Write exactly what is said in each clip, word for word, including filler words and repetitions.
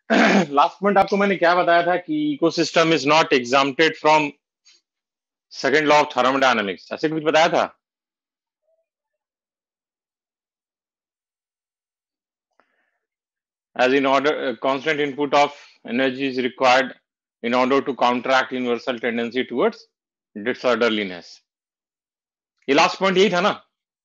Last point आपको मैंने क्या बताया था कि ecosystem is not exempted from second law of thermodynamics, ऐसे कुछ बताया था। As in order, uh, constant input of energy is required in order to counteract universal tendency towards disorderliness. ये लास्ट पॉइंट यही था ना।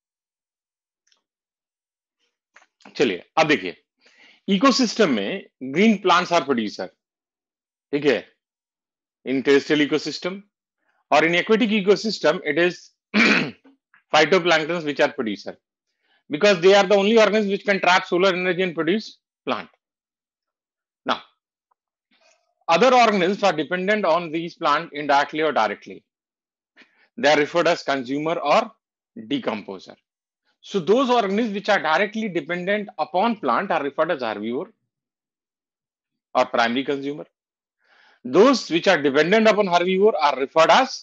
चलिए अब देखिए, इकोसिस्टम में ग्रीन प्लांट्स आर प्रोड्यूसर, ठीक है, इन टेरेस्ट्रियल इकोसिस्टम, और in aquatic ecosystem it is phytoplanktons which are producer, because they are the only organisms which can trap solar energy and produce plant. Now other organisms are dependent on these plant indirectly or directly. They are referred as consumer or decomposer. So those organisms which are directly dependent upon plant are referred as herbivore or primary consumer. Those which are dependent upon herbivore are referred as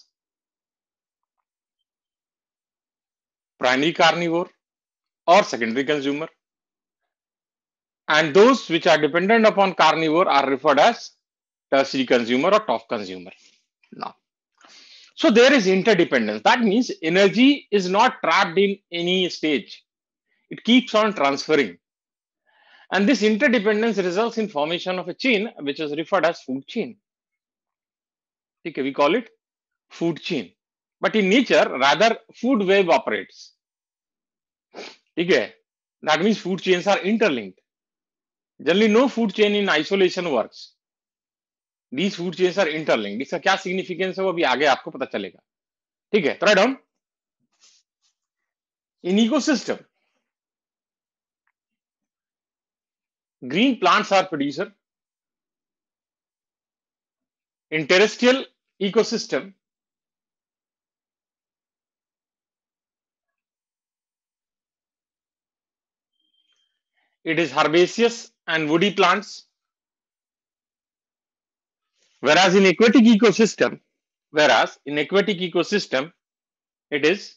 primary carnivore or secondary consumer. And those which are dependent upon carnivore are referred as tertiary consumer or top consumer. Now, so there is interdependence. That means energy is not trapped in any stage. It keeps on transferring. And this interdependence results in formation of a chain which is referred as food chain. Okay, we call it food chain. But in nature, rather food web operates. Okay, that means food chains are interlinked. Generally, no food chain in isolation works. These food chains are interlinked. इसका क्या significance है वो अभी आगे आपको पता चलेगा, ठीक है। तो write down, in ecosystem, green plants are producer. In terrestrial ecosystem, it is herbaceous and woody plants. Whereas in aquatic ecosystem, whereas in aquatic ecosystem, it is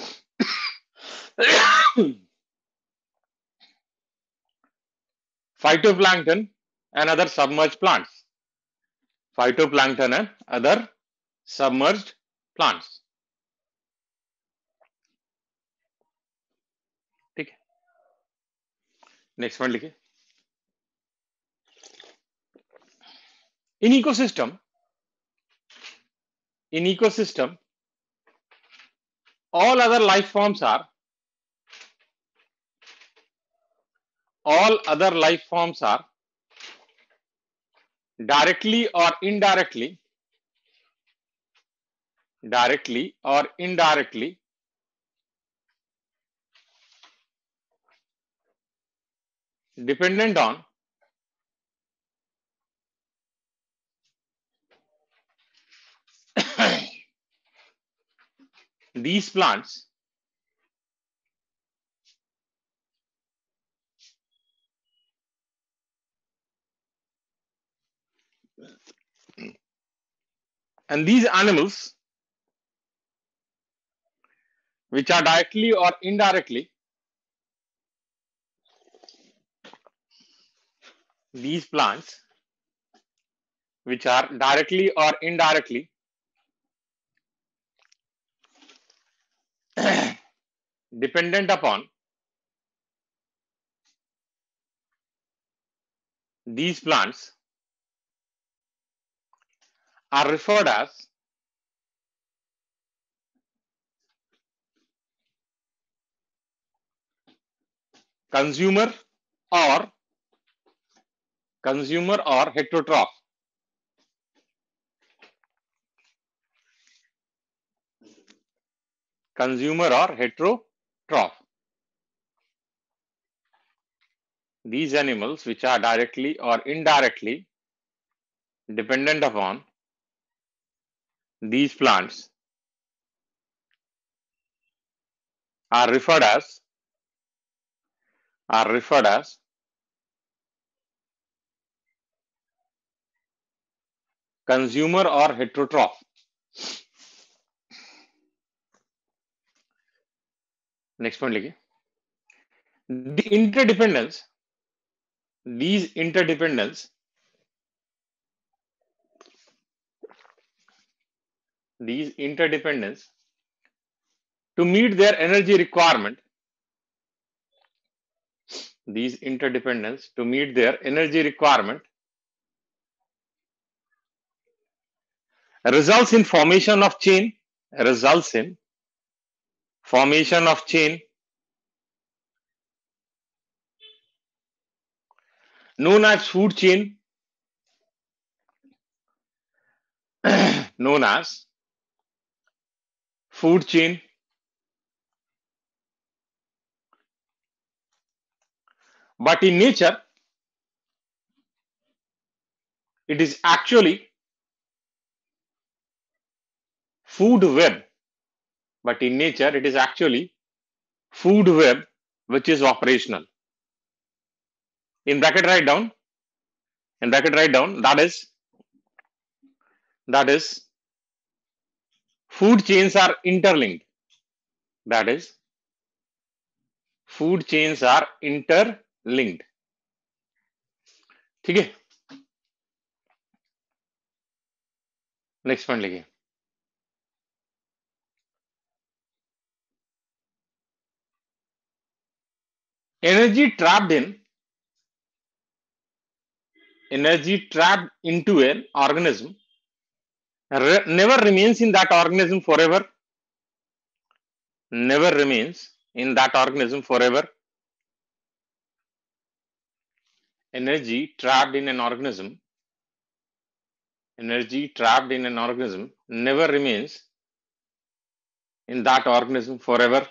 phytoplankton and other submerged plants. Phytoplankton and other submerged plants. ठीक है, next point लिखिए। In ecosystem, in ecosystem, all other life forms are all other life forms are directly or indirectly, directly or indirectly dependent on these plants and these animals which are directly or indirectly these plants which are directly or indirectly dependent upon these plants are referred as consumer or consumer or heterotroph. Consumer or heterotroph. These animals which are directly or indirectly dependent upon these plants are referred as are referred as consumer or heterotroph. Next point लिखिए, the interdependence these interdependence these interdependence to meet their energy requirement, these interdependence to meet their energy requirement results in formation of chain, results in formation of chain known as food chain, known as food chain. But in nature, it is actually food web. But in nature, it is actually food web which is operational. In bracket, write down. In bracket, write down. That is, that is, food chains are interlinked. That is, food chains are interlinked. ठीक है, next point लिखिए. Energy trapped in energy trapped into an organism re- never remains in that organism forever. Never remains in that organism forever. Energy trapped in an organism, energy trapped in an organism never remains in that organism forever.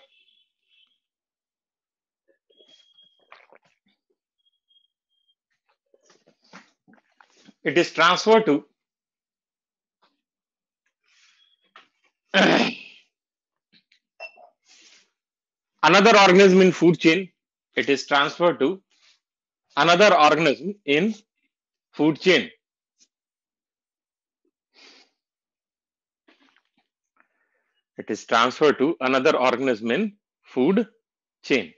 It is transferred to another organism in food chain. It is transferred to another organism in food chain. It is transferred to another organism in food chain.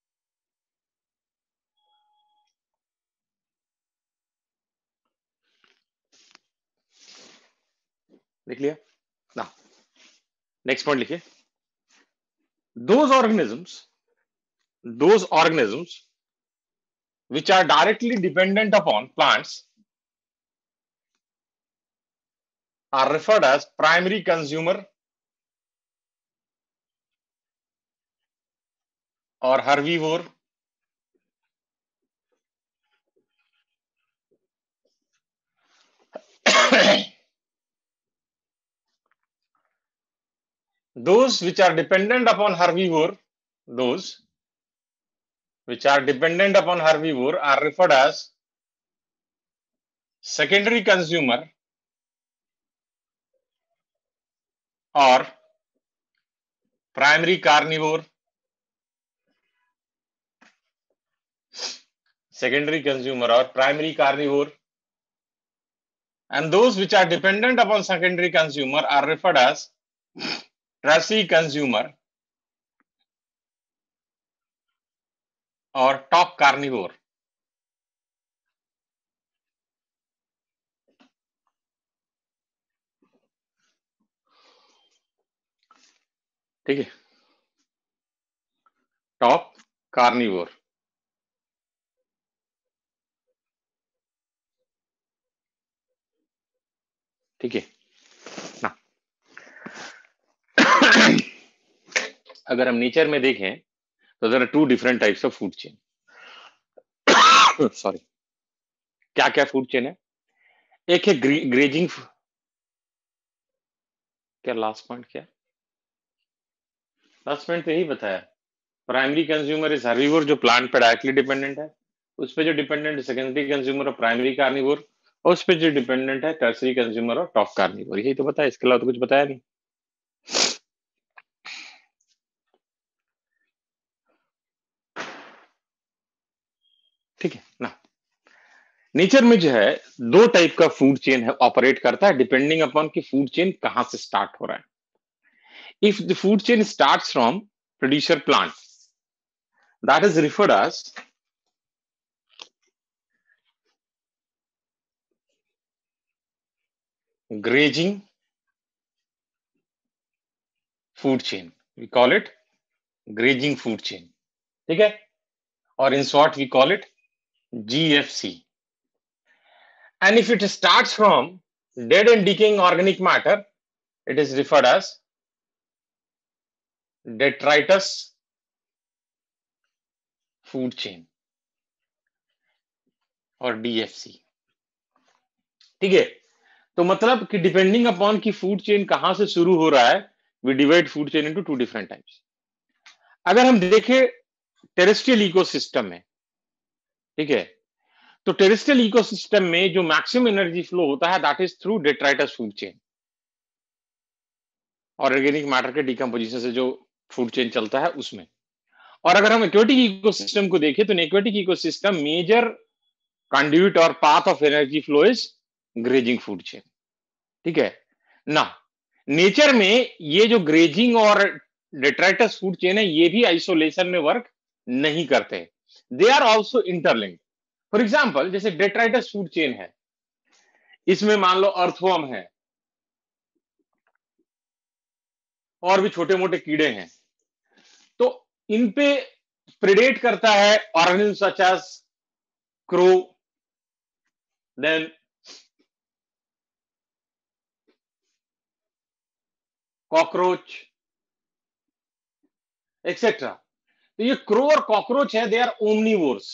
देख लिया ना. Next point लिखिए. Those organisms, those organisms which are directly dependent upon plants are referred as primary consumer or herbivore. Those which are dependent upon herbivore, those which are dependent upon herbivore are referred as secondary consumer or primary carnivore. Secondary consumer or primary carnivore. And those which are dependent upon secondary consumer are referred as tertiary consumer or top carnivore. ठीक है, top carnivore. ठीक है ना. अगर हम nature में देखें तो there are two different types of food chain. Sorry, क्या क्या फूड चेन है? एक है ग्रेजिंग. क्या लास्ट पॉइंट क्या? लास्ट पॉइंट तो यही बताया. प्राइमरी कंज्यूमर इज हर्बीवोर जो प्लांट पे डायरेक्टली डिपेंडेंट है. उस पे जो डिपेंडेंट है सेकेंडरी कंज्यूमर और प्राइमरी कार्निवोर. और उस पे जो डिपेंडेंट है टर्सरी कंज्यूमर और टॉप कार्निवोर. यही तो बताया, इसके अलावा तो कुछ बताया नहीं. ठीक है ना. नेचर में जो है दो टाइप का फूड चेन है ऑपरेट करता है डिपेंडिंग अपॉन कि फूड चेन कहां से स्टार्ट हो रहा है. If the food chain starts from producer plant, that is referred as grazing food chain. We call it grazing food chain. ठीक है? Or in short, we call it G F C. And if it starts from dead and decaying organic matter, it is referred as detritus food chain और D F C. ठीक है, तो मतलब कि depending upon की food chain कहां से शुरू हो रहा है, we divide food chain into two different types. अगर हम देखें टेरेस्ट्रियल इकोसिस्टम में, ठीक है, तो टेरेस्ट्रियल इकोसिस्टम में जो मैक्सिमम एनर्जी फ्लो होता है that is through detritus food chain. Organic matter के डिकम्पोजिशन से जो फूड चेन चलता है उसमें. और अगर हम एक्वेटिक इकोसिस्टम को देखें तो एक्वेटिक इकोसिस्टम मेजर कंड्यूट और path of energy flow is grazing food chain. ठीक है ना. नेचर में ये जो ग्रेजिंग और डेट्राइटस फूड चेन है ये भी आइसोलेशन में वर्क नहीं करते, they are also interlinked. For example जैसे डेट्राइटस फूड चेन है, इसमें मान लो अर्थवर्म है और भी छोटे मोटे कीड़े हैं, तो इन पे प्रेडेट करता है organism such as crow, then cockroach etcetera. तो ये क्रो और कॉकरोच है, they are omnivores.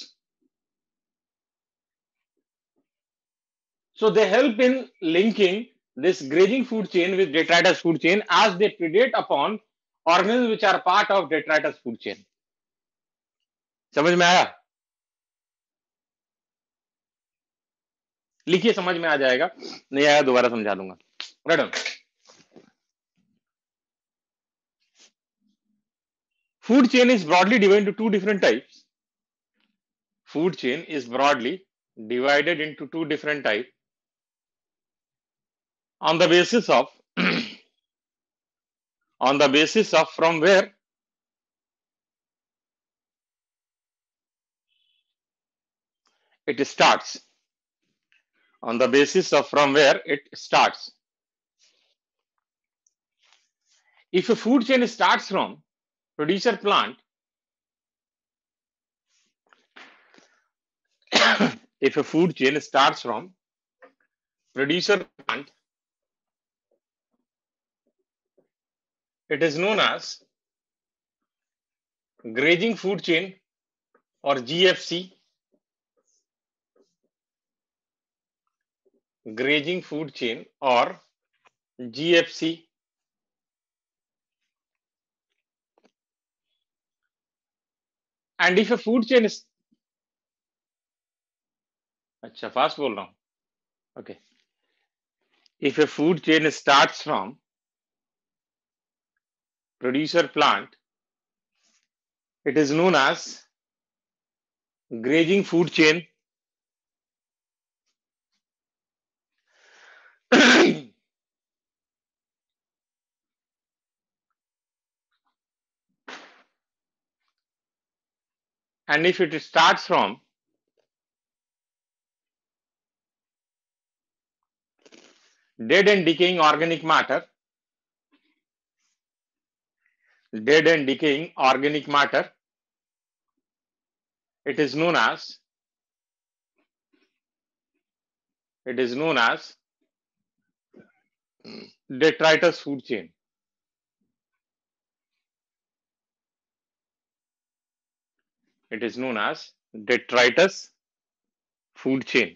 So they help in linking this grazing food chain with detritus food chain as they predate upon organisms which are part of detritus food chain. समझ में आया? लिखिए, समझ में आ जाएगा, नहीं आया दोबारा समझा दूंगा. Right. Food chain is broadly divided into two different types. Food chain is broadly divided into two different types on the basis of on the basis of from where it starts. On the basis of from where it starts. If a food chain starts from producer plant, if a food chain starts from producer plant, it is known as grazing food chain or G F C. Grazing food chain or G F C. And if a food chain is, अच्छा fast बोल रहा हूं, okay. If a food chain starts from producer plant, it is known as grazing food chain and if it starts from dead and decaying organic matter, dead and decaying organic matter, it is known as it is known as detritus food chain. It is known as detritus food chain.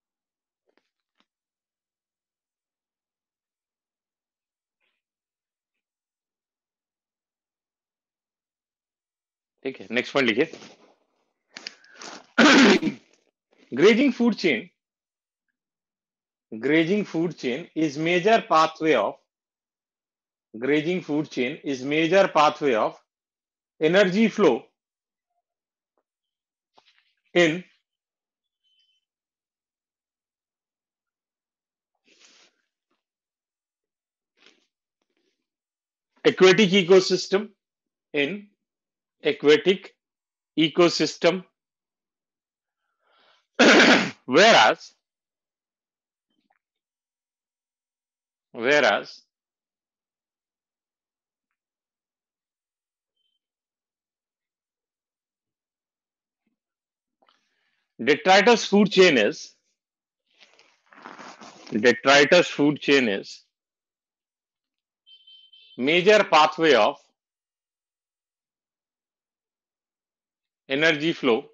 ठीक है, next point लिखिए. Grazing food chain, grazing food chain is major pathway of grazing food chain is major pathway of energy flow in aquatic ecosystem in aquatic ecosystem whereas whereas Detritus food chain is detritus food chain is major pathway of energy flow,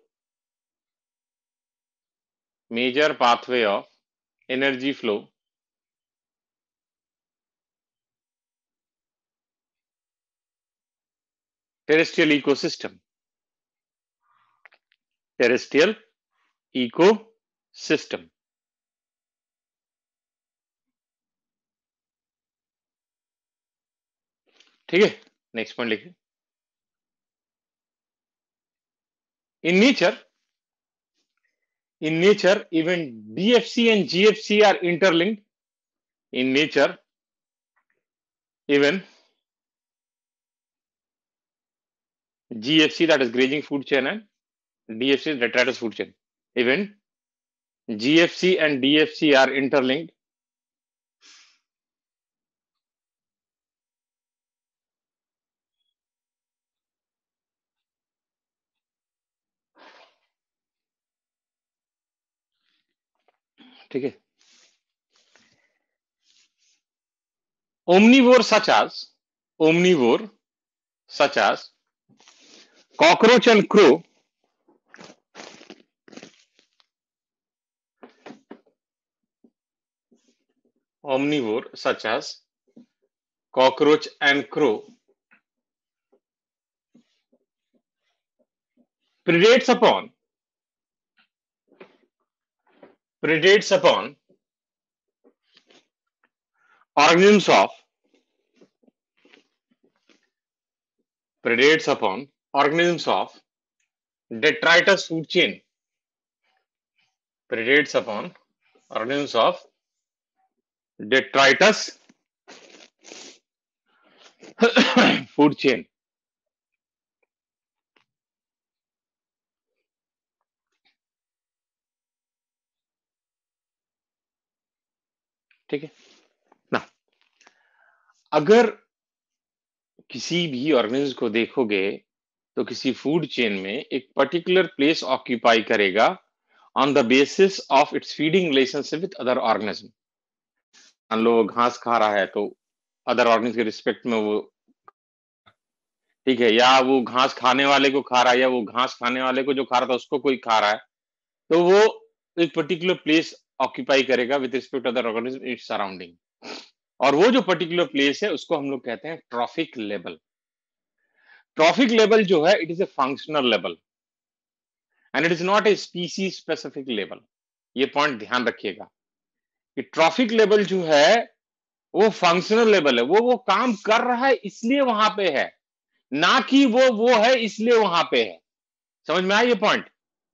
major pathway of energy flow terrestrial ecosystem, terrestrial ecosystem. ठीक है, next point लिखिए. In nature, in nature, even D F C and G F C are interlinked. In nature, even G F C, that is grazing food chain, and D F C is detritus food chain. Even G F C and D F C are interlinked. ठीक है. Omnivore such as omnivore such as cockroach and crow omnivore such as cockroach and crow predates upon predates upon organisms of predates upon organisms of detritus food chain, predates upon organisms of detritus food chain. ठीक है ना. अगर किसी भी organism को देखोगे तो किसी फूड चेन में एक पर्टिकुलर प्लेस ऑक्यूपाई करेगा on the basis of its feeding relationship with other organism. मान लो घास खा रहा है तो अदर ऑर्गेनिज्म के रिस्पेक्ट में वो, ठीक है, या वो घास खाने वाले को खा रहा है, या वो घास खाने वाले को जो खा रहा था उसको कोई खा रहा है, तो वो एक पर्टिकुलर प्लेस ऑक्यूपाई करेगा with respect other organism its surrounding. और वो जो पर्टिकुलर प्लेस है उसको हम लोग कहते हैं ट्रॉफिक लेवल. ट्रॉफिक लेवल जो है it is a functional level and it is not a species specific level. ये पॉइंट ध्यान रखिएगा कि ट्रॉफिक लेवल जो है वो फंक्शनल लेवल है. वो वो काम कर रहा है इसलिए वहां पे है, ना कि वो वो है इसलिए वहां पे है. समझ में आया ये पॉइंट?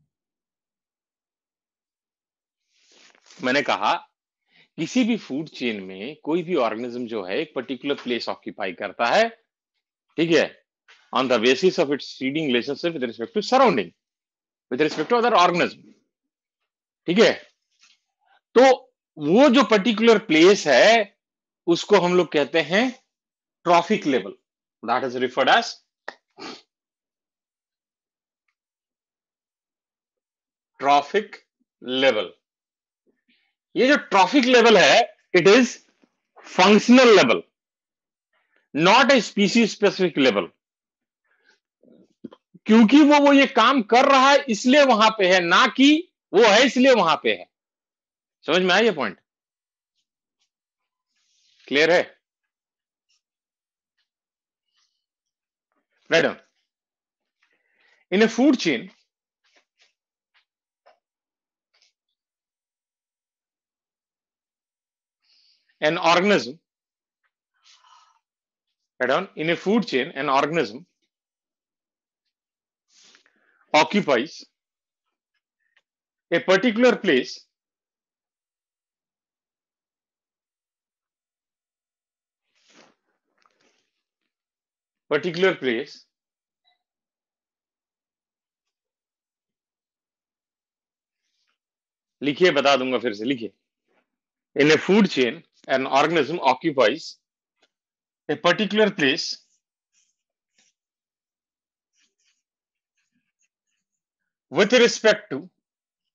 मैंने कहा किसी भी फूड चेन में कोई भी ऑर्गेनिज्म जो है एक पर्टिकुलर प्लेस ऑक्यूपाई करता है, ठीक है, on the basis of its feeding relationship with respect to surrounding, with respect to other organism. ठीक है, तो वो जो पर्टिकुलर प्लेस है उसको हम लोग कहते हैं trophic level. That is referred as trophic level. ये जो ट्रॉफिक लेवल है it is functional level, not a species specific level. क्योंकि वो वो ये काम कर रहा है इसलिए वहां पे है, ना कि वो है इसलिए वहां पे है. समझ में आया ये पॉइंट? क्लियर है? Right. In a food chain an organism, right on, in a food chain an organism occupies a particular place particular place लिखिए, बता दूंगा फिर से, लिखिए. In a food chain an organism occupies a particular place with respect to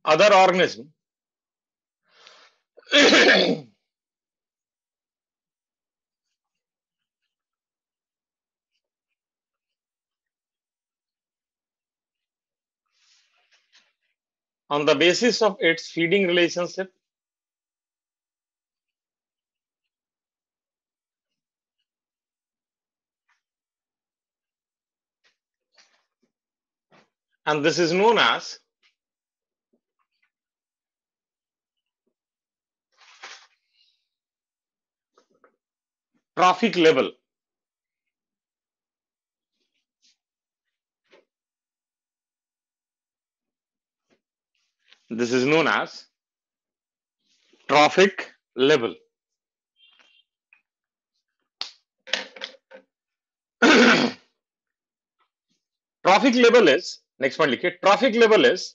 other organism on the basis of its feeding relationship, and this is known as trophic level. This is known as trophic level. Trophic level is, next one लिखिए, trophic level is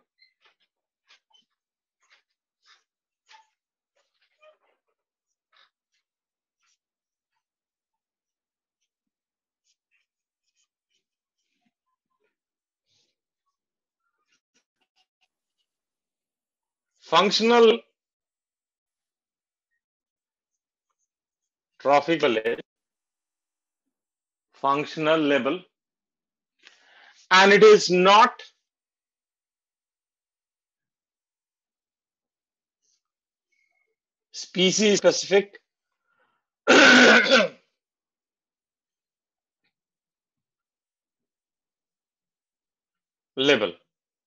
functional trophic level is functional level, and it is not species specific level.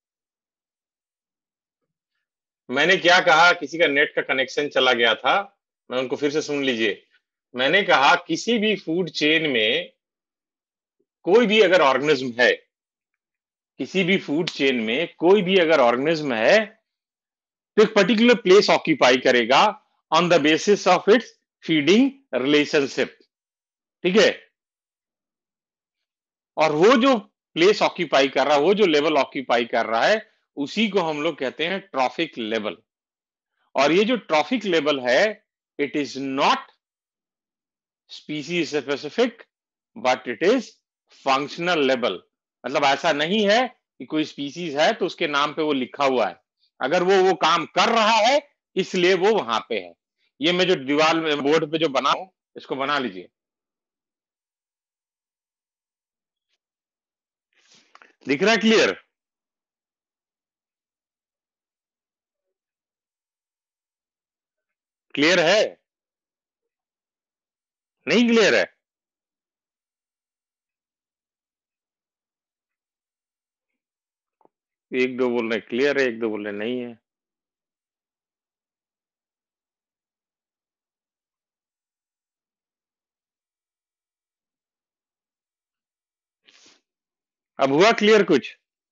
मैंने क्या कहा, किसी का net का connection चला गया था, मैं उनको फिर से सुन लीजिए. मैंने कहा किसी भी फूड चेन में कोई भी अगर ऑर्गेनिज्म है, किसी भी फूड चेन में कोई भी अगर ऑर्गेनिज्म है, तो एक पर्टिकुलर प्लेस ऑक्यूपाई करेगा on the basis of its feeding relationship. ठीक है. और वो जो प्लेस ऑक्यूपाई कर रहा है, वो जो लेवल ऑक्यूपाई कर रहा है, उसी को हम लोग कहते हैं ट्रॉफिक लेवल. और ये जो ट्रॉफिक लेवल है, it is not species specific but it is functional level. मतलब ऐसा नहीं है कि कोई स्पीसीज है तो उसके नाम पे वो लिखा हुआ है. अगर वो वो काम कर रहा है इसलिए वो वहां पे है. ये मैं जो दीवार में बोर्ड पे जो बना हूं, इसको बना लीजिए. दिख रहा है क्लियर? क्लियर है? नहीं क्लियर है? एक दो बोल रहे क्लियर है, एक दो बोल रहे नहीं है. अब हुआ क्लियर कुछ?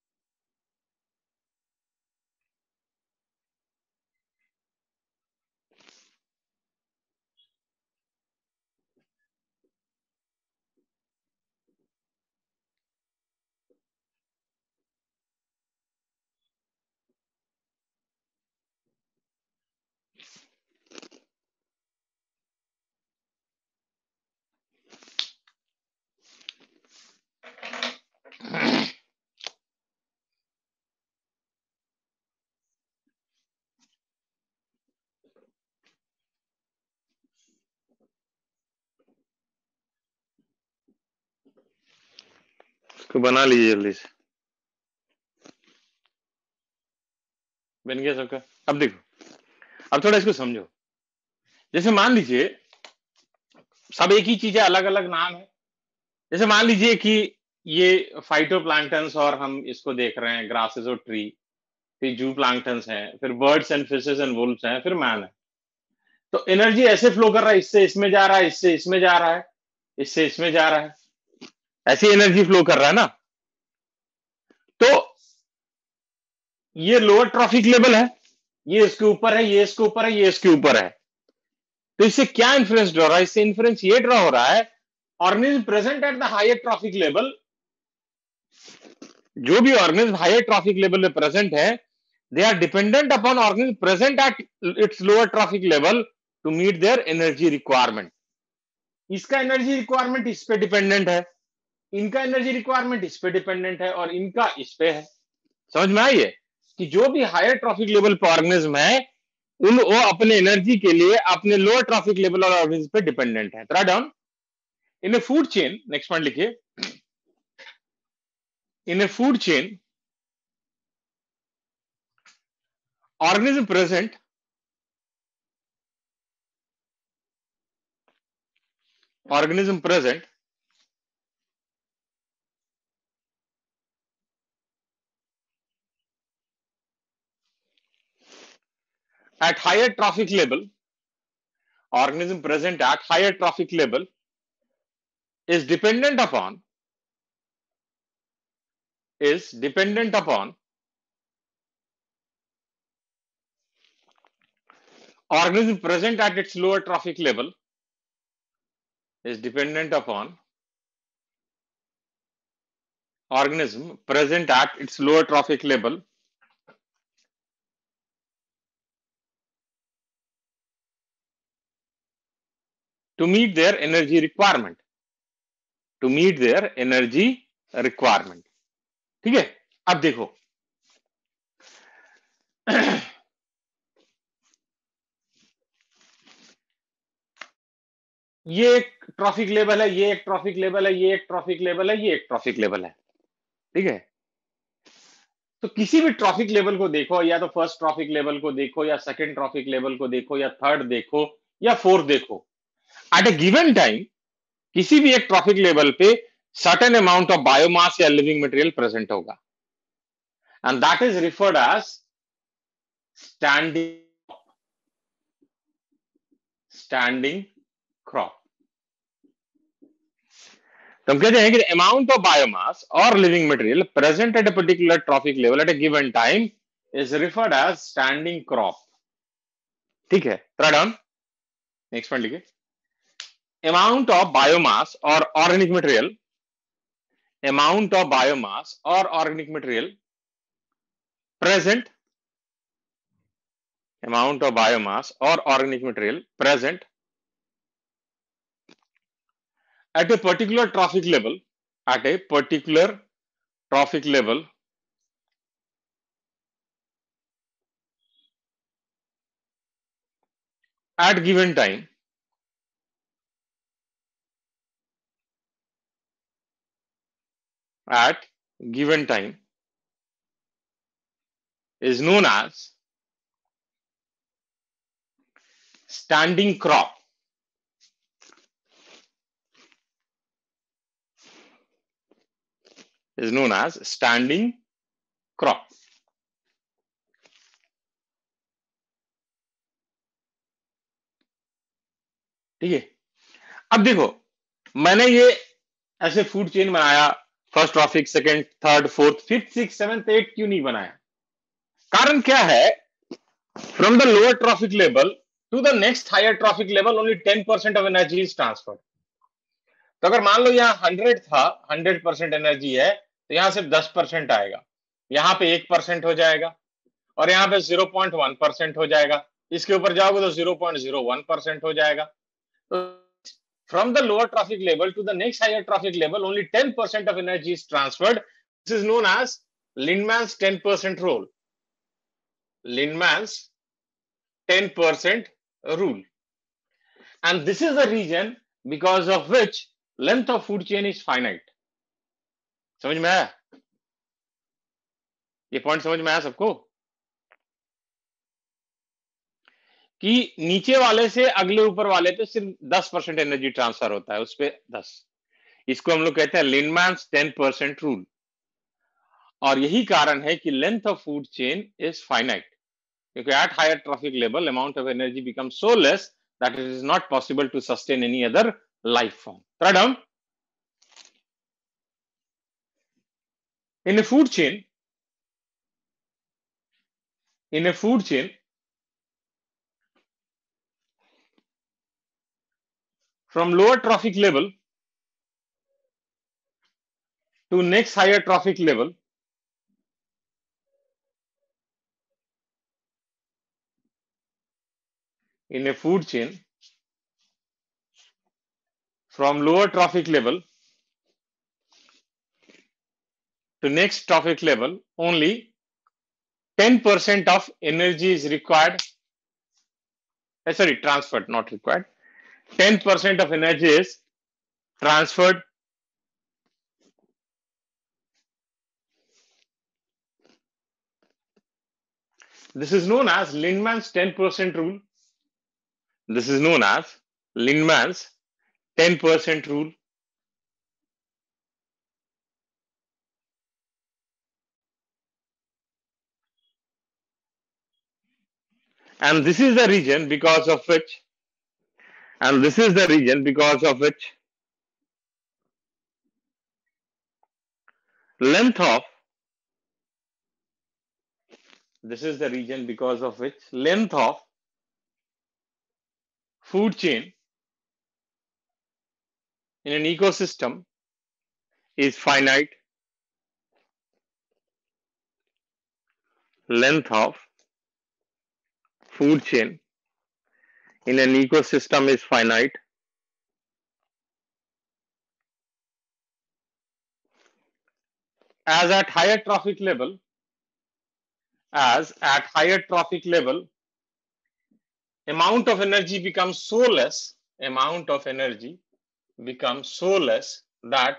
इसको बना लीजिए जल्दी से. बन गया सबका? अब देखो, अब थोड़ा इसको समझो. जैसे मान लीजिए सब एक ही चीज है, अलग अलग नाम है. जैसे मान लीजिए कि ये फाइटोप्लैंक्टन्स और हम इसको देख रहे हैं, ग्रासेस और ट्री. फिर जू प्लैंक्टन्स हैं, फिर birds and fishes and wolves हैं, फिर मैन है. तो एनर्जी ऐसे फ्लो कर रहा है, इससे इसमें जा रहा है, इससे इसमें जा रहा है, इससे इसमें जा रहा है. ऐसी एनर्जी फ्लो कर रहा है ना. तो ये लोअर ट्रॉफिक लेवल है, ये इसके ऊपर है, ये इसके ऊपर है, ये इसके ऊपर है. तो इससे क्या इन्फ्लुएंस ड्रॉ हो रहा है? इससे इन्फ्लुएंस ये ड्रॉ हो रहा है, organism present at the higher trophic level, जो भी ऑर्गेनिज्म हायर ट्रॉफिक लेवल में प्रेजेंट है, they are dependent upon organism present at its lower trophic level to meet their energy requirement. इसका एनर्जी रिक्वायरमेंट इस पे डिपेंडेंट है, इनका energy requirement इस पे डिपेंडेंट है, और इनका इस पे है. समझ में आई है? कि जो भी हायर ट्रॉफिक लेवल पे ऑर्गेनिज्म है उन वो अपने एनर्जी के लिए अपने लोअर ट्रॉफिक लेवल और ऑर्गेनिज्म पे डिपेंडेंट है. Write down. In a food chain, next point लिखिए. In a food chain, organism present organism present at higher trophic level, organism present at higher trophic level is dependent upon is dependent upon organism present at its lower trophic level is dependent upon organism present at its lower trophic level to meet their energy requirement to meet their energy requirement. ठीक है. अब देखो ये एक trophic level है, ये एक trophic level है, ये एक ट्रॉफिक लेवल है, ये एक ट्रॉफिक लेवल है. ठीक है. तो किसी भी ट्रॉफिक लेवल को देखो, या तो फर्स्ट ट्रॉफिक लेवल को देखो, या सेकंड ट्रॉफिक लेवल को देखो, या थर्ड देखो, या फोर्थ देखो, एट ए गिवन टाइम किसी भी एक ट्रॉफिक लेवल पे सर्टेन अमाउंट ऑफ बायोमास या लिविंग मटेरियल प्रेजेंट होगा, and that is referred as standing standing crop. तो हम कहते हैं कि अमाउंट ऑफ बायोमास और living material present at a particular trophic level at a given time is referred as standing crop. ठीक है. Throw down. Next point लिखिए. Amount of biomass or organic material amount of biomass or organic material present amount of biomass or organic material present at a particular trophic level at a particular trophic level at given time at given time is known as standing crop. Is known as standing crop. ठीक है. अब देखो मैंने ये ऐसे food chain बनाया, first trophic, second, third, fourth, fifth, six, seventh, eight क्यों नहीं बनाया? कारण क्या है? From the lower trophic level to the next higher trophic level only ten percent of energy is transferred. तो अगर मान लो यहाँ हंड्रेड था, हंड्रेड परसेंट एनर्जी है, तो यहाँ सिर्फ दस परसेंट आएगा, यहाँ पे एक परसेंट हो जाएगा, और यहाँ पे जीरो पॉइंट वन परसेंट हो जाएगा. इसके ऊपर जाओगे तो zero point zero one percent हो जाएगा. तो from the lower trophic level to the next higher trophic level only ten percent of energy is transferred. This is known as Lindman's ten percent rule. Lindman's ten percent rule. And this is the reason because of which length of food chain is finite. समझ में आया? ये point समझ में आया सबको? कि नीचे वाले से अगले ऊपर वाले पे सिर्फ दस परसेंट एनर्जी ट्रांसफर होता है, उस पे दस. इसको हम लोग कहते हैं लिंडमैन्स टेन परसेंट रूल. और यही कारण है कि length of food chain is finite, क्योंकि at higher trophic level amount of energy become so less that it is not possible to sustain any other life form. Throw down. In a food chain in a food chain from lower trophic level to next higher trophic level in a food chain from lower trophic level to next trophic level only ten percent of energy is required, uh, sorry, transferred, not required. ten percent of energy is transferred. This is known as Lindman's ten percent rule. This is known as Lindman's ten percent rule. And this is the region because of which, and this is the region because of which length of, this is the region because of which length of food chain in an ecosystem is finite. Length of food chain in an ecosystem is finite. As at higher trophic level, as at higher trophic level, amount of energy becomes so less, amount of energy becomes so less that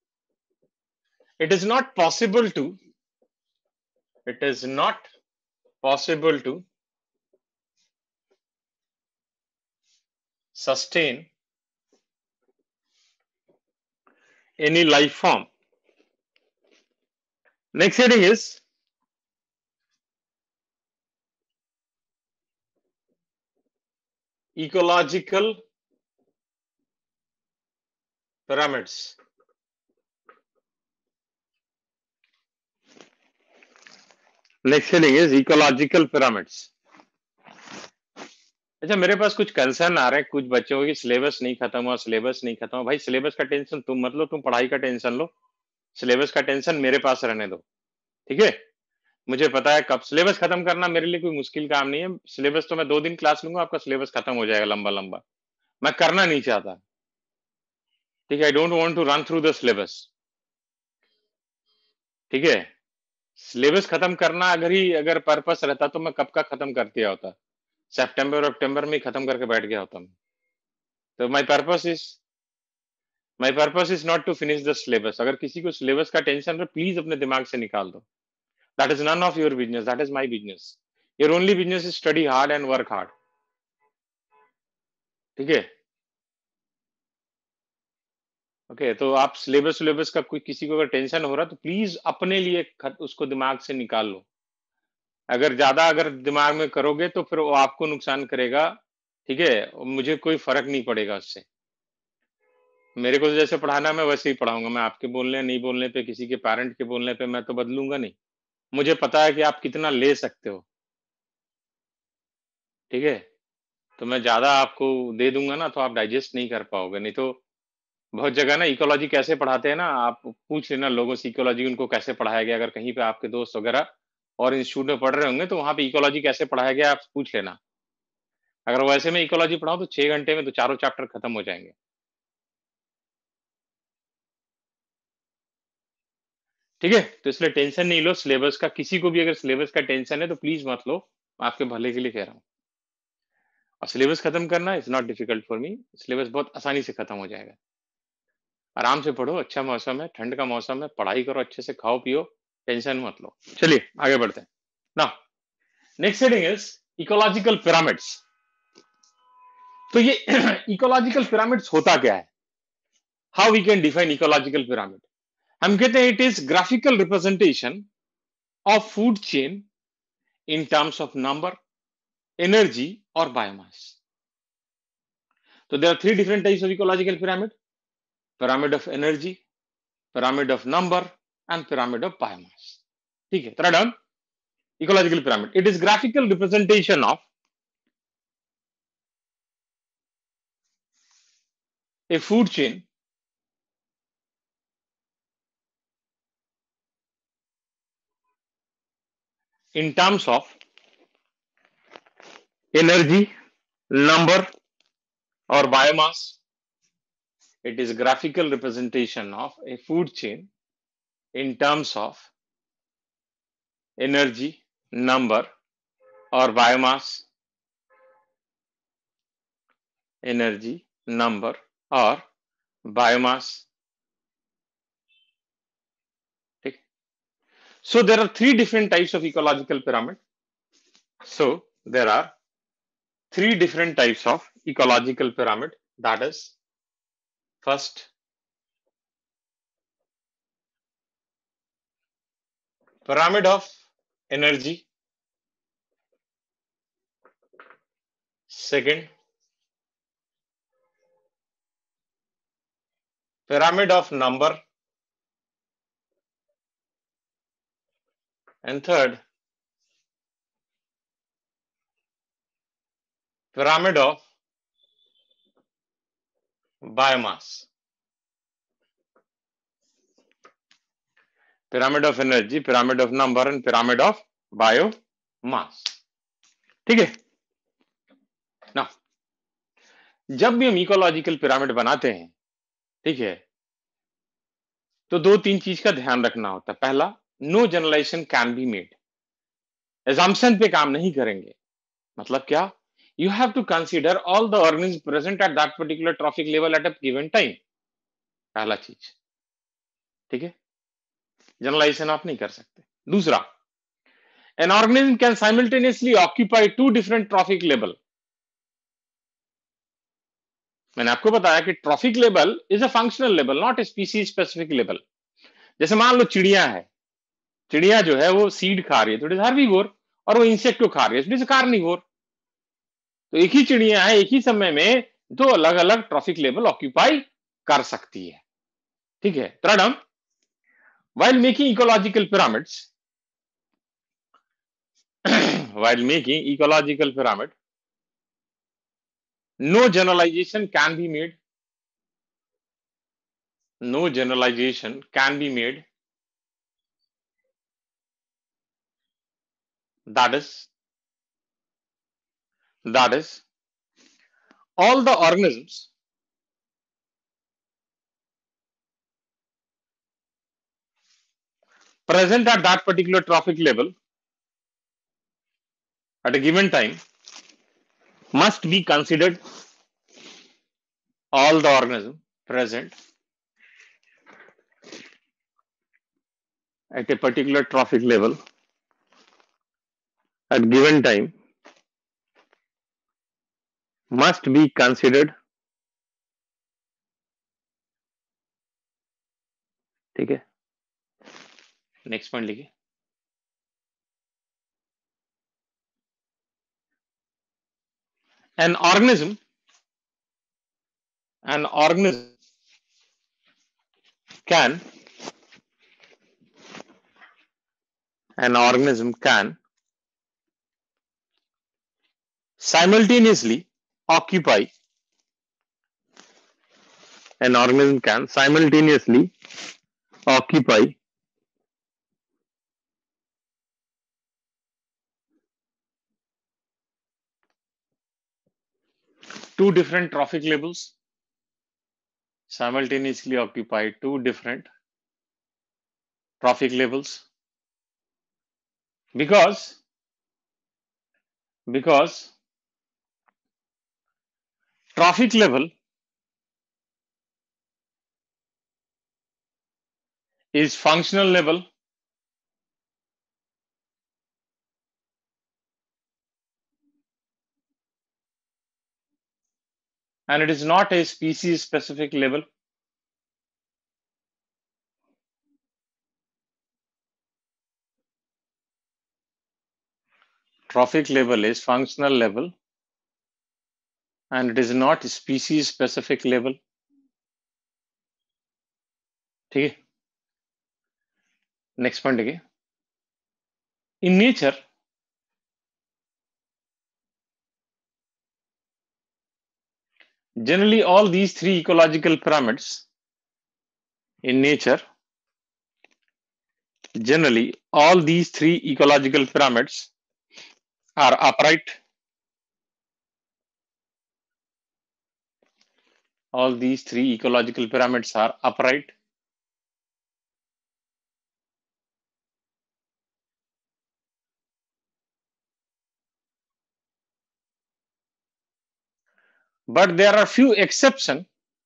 it is not possible to, it is not possible to sustain any life form. Next heading is ecological pyramids. Next heading is ecological pyramids. अच्छा, मेरे पास कुछ concern आ रहे हैं कुछ बच्चों की, syllabus नहीं खत्म हुआ, सिलेबस नहीं खत्म हुआ। भाई सिलेबस का टेंशन तुम मत लो, तुम पढ़ाई का टेंशन लो, सिलेबस का टेंशन मेरे पास रहने दो, ठीक है। मुझे पता है कब सिलेबस खत्म करना मेरे लिए कोई मुश्किल काम नहीं है। सिलेबस तो मैं दो दिन क्लास लूंगा, आपका सिलेबस खत्म हो जाएगा लंबा लंबा, मैं करना नहीं चाहता, ठीक है। I don't want to run through the syllabus, ठीक है। सिलेबस खत्म करना अगर ही अगर पर्पस रहता तो मैं कब का खत्म कर दिया होता, सितंबर अक्टूबर में खत्म करके बैठ गया होता मैं। तो my purpose is my purpose is not to finish the syllabus. अगर किसी को सिलेबस का टेंशन है प्लीज अपने दिमाग से निकाल दो। That is none of your business, that is my business. Your only business is study hard and work hard, ठीक है। ओके okay, तो आप सिलेबस सिलेबस का कोई किसी को अगर टेंशन हो रहा तो प्लीज अपने लिए खत, उसको दिमाग से निकाल लो। अगर ज्यादा अगर दिमाग में करोगे तो फिर वो आपको नुकसान करेगा, ठीक है। मुझे कोई फर्क नहीं पड़ेगा उससे। मेरे को तो जैसे पढ़ाना मैं वैसे ही पढ़ाऊंगा। मैं आपके बोलने नहीं बोलने पे, किसी के पेरेंट के बोलने पे मैं तो बदलूंगा नहीं। मुझे पता है कि आप कितना ले सकते हो, ठीक है। तो मैं ज्यादा आपको दे दूंगा ना तो आप डाइजेस्ट नहीं कर पाओगे। नहीं तो बहुत जगह ना इकोलॉजी कैसे पढ़ाते हैं ना, आप पूछ लेना लोगों से इकोलॉजी उनको कैसे पढ़ाया गया। अगर कहीं पे आपके दोस्त वगैरह और इंस्टीट्यूट में पढ़ रहे होंगे तो वहां पे इकोलॉजी कैसे पढ़ाया गया आप पूछ लेना। अगर वैसे में इकोलॉजी पढ़ाऊं तो छह घंटे में तो चारों चैप्टर खत्म हो जाएंगे, ठीक है। तो इसलिए टेंशन नहीं लो सिलेबस का। किसी को भी अगर सिलेबस का टेंशन है तो प्लीज मत लो, आपके भले के लिए कह रहा हूँ। और सिलेबस खत्म करना is not difficult for me, syllabus बहुत आसानी से खत्म हो जाएगा। आराम से पढ़ो, अच्छा मौसम है, ठंड का मौसम है, पढ़ाई करो, अच्छे से खाओ पियो, टेंशन मत लो। चलिए आगे बढ़ते हैं। Now next heading is ecological pyramids. तो ये इकोलॉजिकल पिरामिड्स होता क्या है, how we can define ecological pyramid. हम कहते हैं it is graphical representation of food chain in terms of number, energy और बायोमास। तो there are three different types of ecological pyramid: pyramid of energy, pyramid of number and pyramid of biomass, ठीक है। third one, ecological pyramid, it is graphical representation of a food chain in terms of energy, number or biomass. It is graphical representation of a food chain in terms of energy, number or biomass, energy, number or biomass. ठीक. So there are three different types of ecological pyramid. So there are three different types of ecological pyramid. That is, first, pyramid of energy. Second, pyramid of number. And third, pyramid of biomass. Pyramid of energy, pyramid of number and pyramid of biomass. ठीक है. Now, जब भी हम ecological pyramid बनाते हैं, ठीक है, तो दो तीन चीज का ध्यान रखना होता है. पहला, no generalisation can be made. Assumption पे काम नहीं करेंगे. मतलब क्या? You have to consider all the organisms present at that particular trophic level at a given time. पहला चीज. ठीक है. जनरलाइजेशन आप नहीं कर सकते. दूसरा, an organism can simultaneously occupy two different trophic level. मैंने आपको बताया कि trophic level is a functional level, not a species specific level. जैसे मान लो चिड़िया है. चिड़िया जो है वो सीड खा रही है, तो इट इज हार्बिवोर. और वो इंसेक्ट को खा रही है, इट इज कार्निवोर. तो एक ही चिड़िया है, एक ही समय में दो अलग अलग ट्रॉफिक लेवल ऑक्यूपाई कर सकती है. ठीक है. Third, while making ecological pyramids, while making ecological pyramid, no generalization can be made. No generalization can be made. That is, that is, all the organisms present at that particular trophic level at a given time must be considered. All the organisms present at a particular trophic level at given time must be considered. ठीक है. Next point लिखिए. An organism, an organism can, an organism can simultaneously occupy, an organism can simultaneously occupy two different trophic levels, simultaneously occupy two different trophic levels, because because trophic level is functional level and it is not a species specific level. Trophic level is functional level and it is not species specific level. ठीक है. Next point देखिए. In nature, generally all these three ecological pyramids in nature, generally all these three ecological pyramids are upright. All these three ecological pyramids are upright. but there are few exception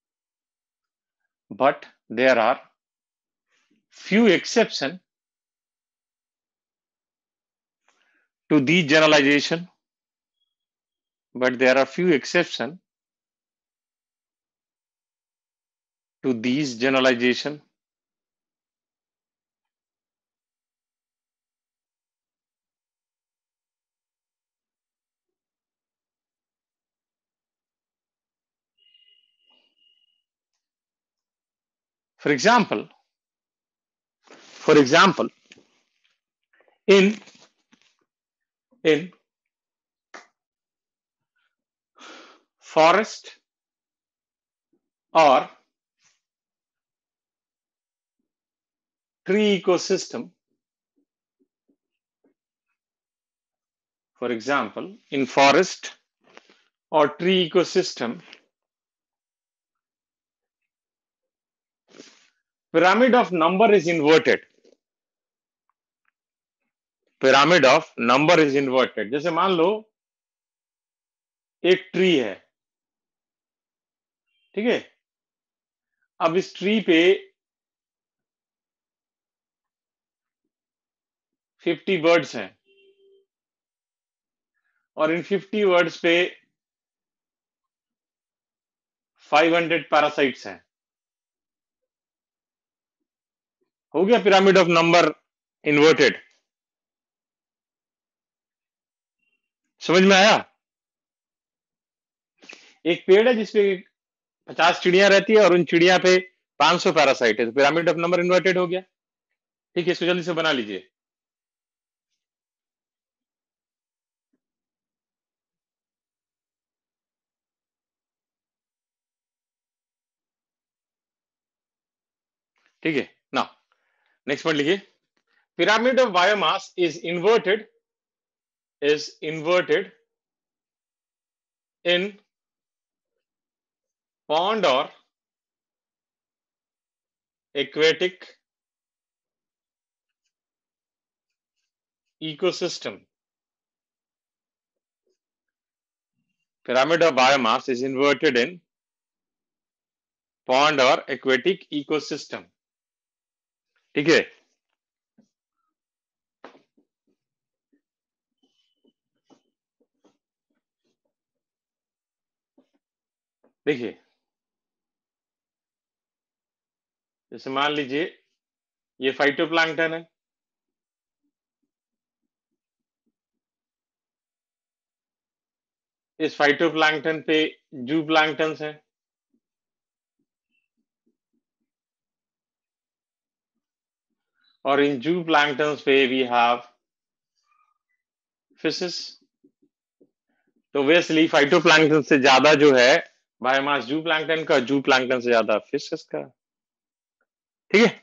but there are few exception to these generalization but there are few exception to these generalization. For example, for example, in in forest or tree ecosystem, for example, in forest or tree ecosystem, pyramid of number is inverted. Pyramid of number is inverted. जैसे मान लो एक tree है, ठीक है. अब इस tree पे fifty birds हैं और इन फिफ्टी बर्ड्स पे फाइव हंड्रेड पैरासाइट्स हैं. हो गया पिरामिड ऑफ नंबर इन्वर्टेड. समझ में आया? एक पेड़ है जिसपे पचास चिड़िया रहती है और उन चिड़िया पे पांच सौ पैरासाइट है, तो पिरामिड ऑफ नंबर इन्वर्टेड हो गया. ठीक है, इसको जल्दी से बना लीजिए. ठीक है ना. नेक्स्ट पॉइंट लिखिए. Pyramid of biomass is inverted is inverted in pond or aquatic ecosystem. Pyramid of biomass is inverted in pond or aquatic ecosystem. ठीक है. देखिए, जैसे मान लीजिए ये फाइटोप्लैंक्टन है, इस फाइटोप्लैंक्टन पे जू प्लैंक्टन्स हैं, और इन जू प्लैंक्टन्स पे वी हैव फिशेस. तो वेस्टली फाइटोप्लैंक्टन से ज्यादा जो है बायोमास जू प्लैंक्टन का, जू प्लैंक्टन से ज्यादा फिशेस का. ठीक है.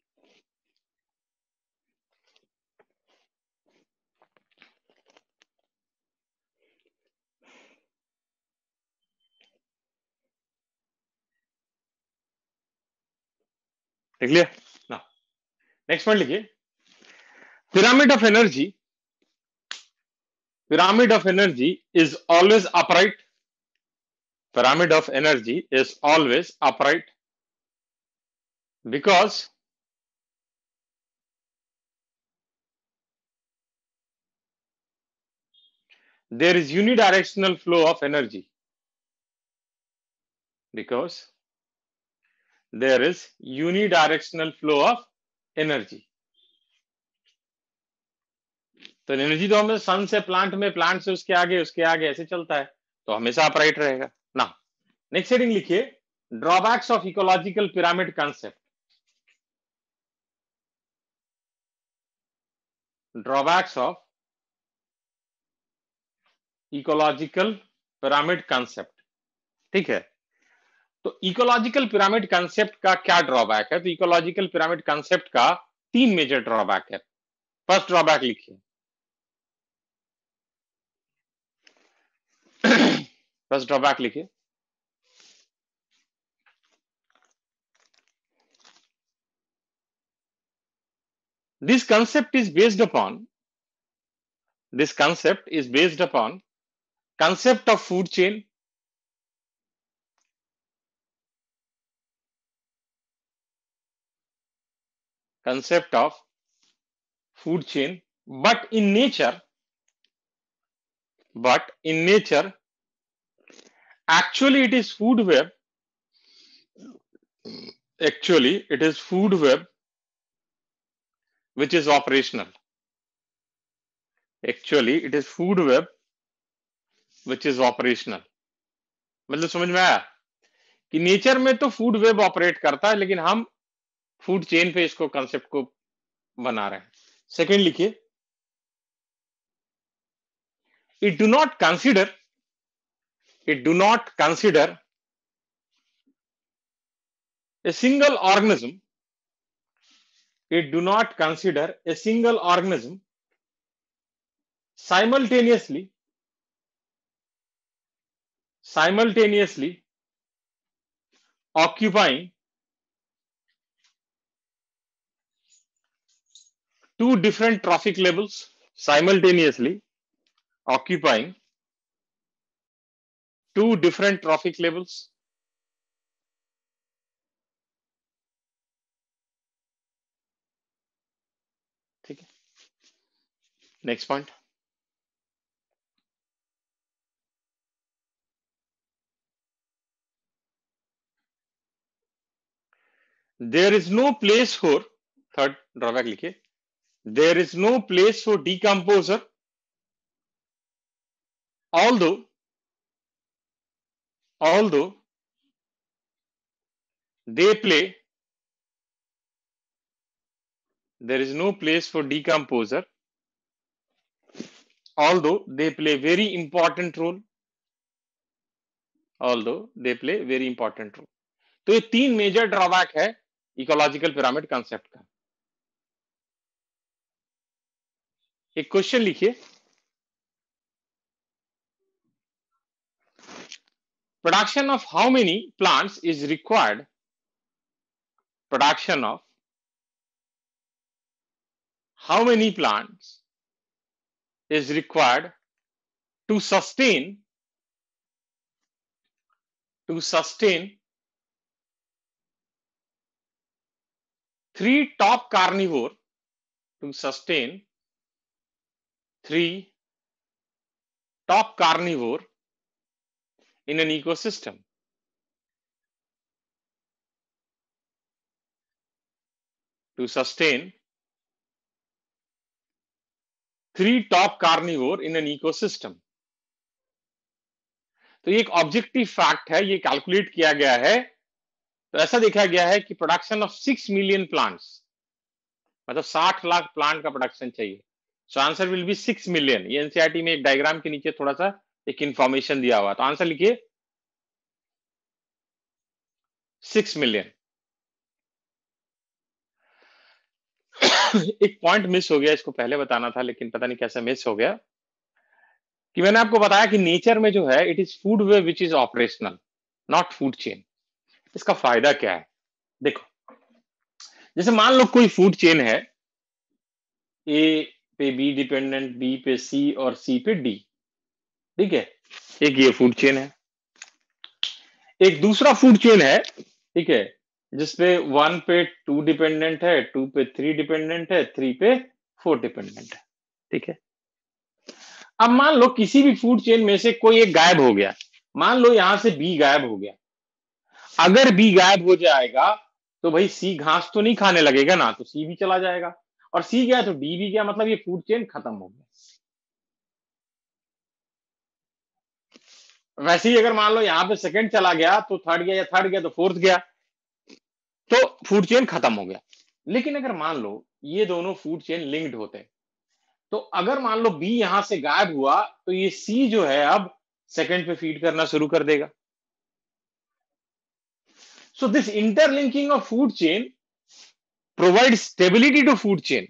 देख लिया ना. नेक्स्ट पॉइंट लिखिए. Pyramid of energy pyramid of energy is always upright. Pyramid of energy is always upright because there is unidirectional flow of energy. Because there is unidirectional flow of energy. तो energy तो हमें सन से plant में, plant से उसके आगे, उसके आगे ऐसे चलता है, तो हमेशा अपराइट रहेगा ना. नेक्स्ट हेडिंग लिखिए. Drawbacks of ecological pyramid concept. Drawbacks of ecological pyramid concept. ठीक है. तो इकोलॉजिकल पिरामिड कंसेप्ट का क्या ड्रॉबैक है? तो इकोलॉजिकल पिरामिड कंसेप्ट का तीन मेजर ड्रॉबैक है. फर्स्ट ड्रॉबैक लिखिए. फर्स्ट ड्रॉबैक लिखिए. This concept is based upon this concept is based upon concept of food chain, concept of food chain, but in nature, but in nature, actually it is food web. Actually, it is food web which is operational. Actually, it is food web which is operational. मतलब समझ में आया कि nature में तो food web operate करता है, लेकिन हम फूड चेन पे इसको कंसेप्ट को बना रहे हैं. सेकेंड लिखिए, it do not consider it do not consider a single organism it do not consider a single organism simultaneously simultaneously occupying two different trophic levels, simultaneously occupying two different trophic levels. ठीक है, next पॉइंट. There is no place for, third drawback लिखिए, there is no place for decomposer, although although they play there is no place for decomposer although they play very important role although they play very important role. तो ये तीन major drawback है ecological pyramid concept का. एक question लिखिए, production of how many plants is required production of how many plants is required to sustain to sustain three top carnivore to sustain three top carnivore in an ecosystem. To sustain three top carnivore in an ecosystem. तो ये एक objective fact है, ये calculate किया गया है. तो ऐसा देखा गया है कि production of six million plants, मतलब साठ लाख प्लांट का प्रोडक्शन चाहिए. So answer will be six million. ये एनसीईआरटी में एक डायग्राम के नीचे थोड़ा सा एक इंफॉर्मेशन दिया हुआ. तो आंसर लिखिए सिक्स मिलियन. एक पॉइंट मिस हो गया, इसको पहले बताना था लेकिन पता नहीं कैसे मिस हो गया, कि मैंने आपको बताया कि नेचर में जो है it is food web which is operational, not food chain. इसका फायदा क्या है? देखो, जैसे मान लो कोई फूड चेन है, ए पे बी डिपेंडेंट, बी पे सी और सी पे डी. ठीक है, एक ये फूड चेन है. एक दूसरा फूड चेन है, ठीक है, जिसपे वन पे टू डिपेंडेंट है, टू पे थ्री डिपेंडेंट है, थ्री पे फोर डिपेंडेंट है. ठीक है, अब मान लो किसी भी फूड चेन में से कोई एक गायब हो गया. मान लो यहां से बी गायब हो गया. अगर बी गायब हो जाएगा तो भाई सी घास तो नहीं खाने लगेगा ना, तो सी भी चला जाएगा, और सी गया तो डी भी गया, मतलब ये फूड चेन खत्म हो गया. वैसे ही अगर मान लो यहाँ पे सेकंड चला गया तो थर्ड गया, या थर्ड गया तो फोर्थ गया, तो फूड चेन खत्म हो गया. लेकिन अगर मान लो ये दोनों फूड चेन लिंक्ड होते हैं, तो अगर मान लो बी यहां से गायब हुआ तो ये सी जो है अब सेकंड पे फीड करना शुरू कर देगा. So this interlinking of food chain provides stability to food chain,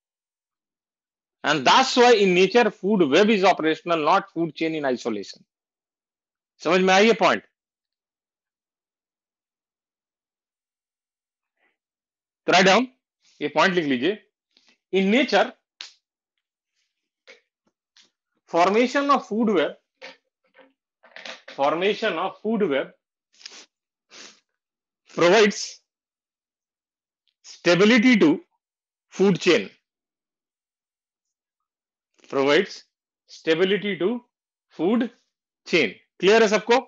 and that's why in nature food web is operational, not food chain in isolation. समझ में आई ये पॉइंट? तो राइट डाउन, ये पॉइंट लिख लीजिए. In nature formation of food web formation of food web provides stability to food chain, provides stability to food chain. Clear है सबको?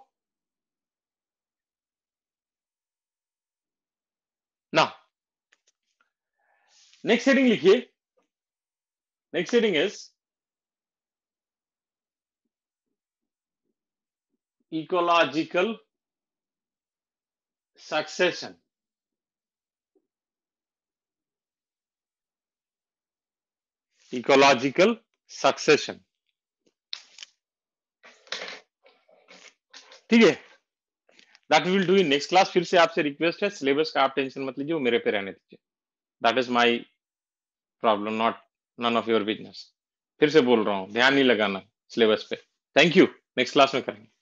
Now, next heading लिखिए. Next heading is ecological succession. Ecological succession. ठीक है, that will do in next class. फिर से आपसे request है, syllabus का आप टेंशन मत लीजिए, वो मेरे पे रहने दीजिए. That is my problem, not none of your business. फिर से बोल रहा हूँ, ध्यान नहीं लगाना सिलेबस पे. थैंक यू, नेक्स्ट क्लास में करेंगे.